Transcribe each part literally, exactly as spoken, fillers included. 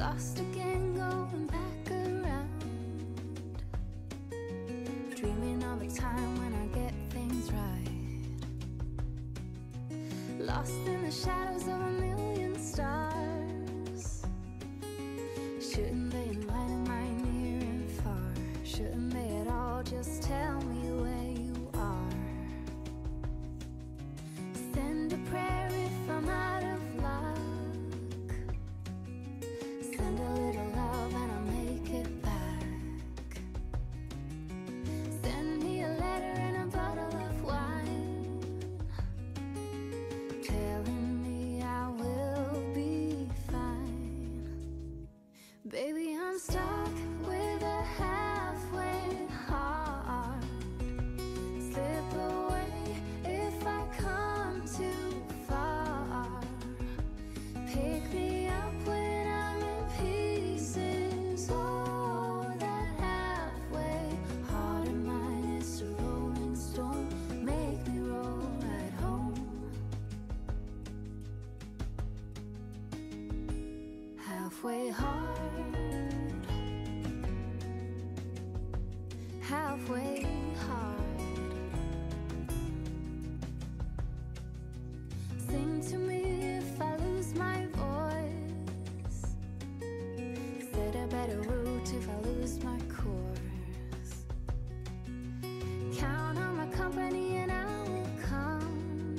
lost again, going back around, dreaming of a time when I get things right, lost in the shadows of a million stars. Shouldn't they enlighten my near and far? Shouldn't they at all just tell me where you are? Send a prayer if I'm out of luck, send a little love and I'll make it back. Send me a letter and a bottle of wine, telling me I will be fine. Baby, I'm stuck with a halfway heart. Slip away if I come too far. Pick me up when I'm in pieces. Oh, that halfway heart of mine is a rolling stone. Make me roll right home. Halfway hard, halfway hard. Sing to me if I lose my voice, set a better route if I lose my course. Count on my company and I will come.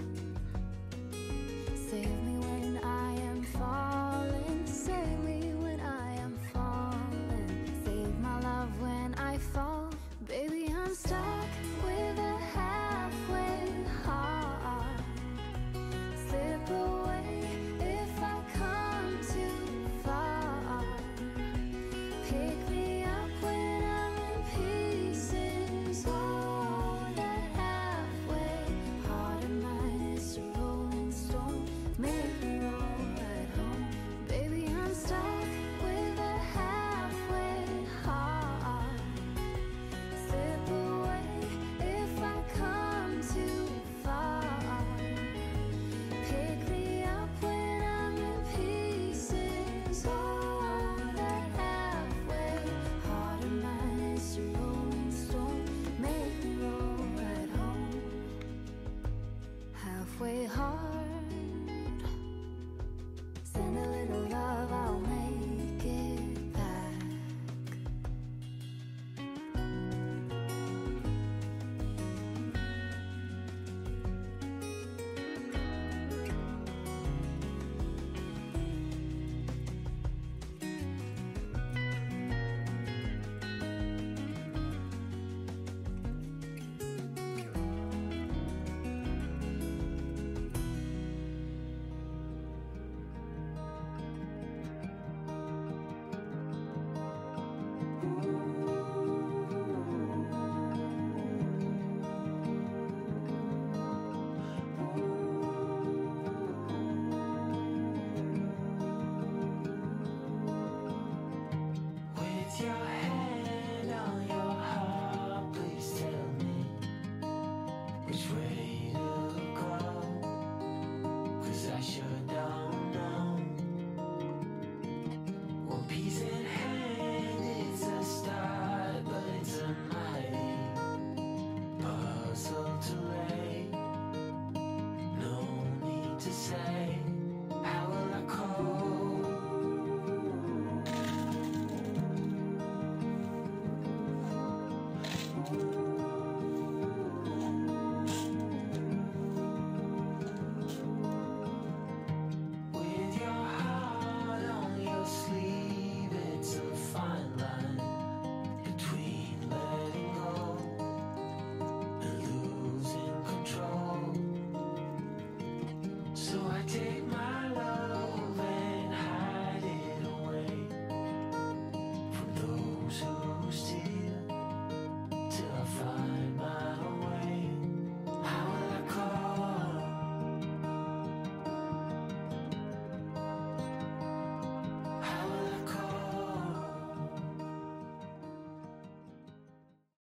Save me when I am falling, save me when I am falling, save my love when I fall. Baby, I'm stuck with a halfway heart. Slip away if I come too far. Pick me up when I'm in pieces. Oh, that halfway heart of mine is a rolling stone. Make me roll right home. Baby, I'm stuck with a halfway heart. Slip away if I come too far. Pick me up when I'm in pieces. Oh, that halfway heart of mine is a rolling stone. Make me roll right home. Halfway hard,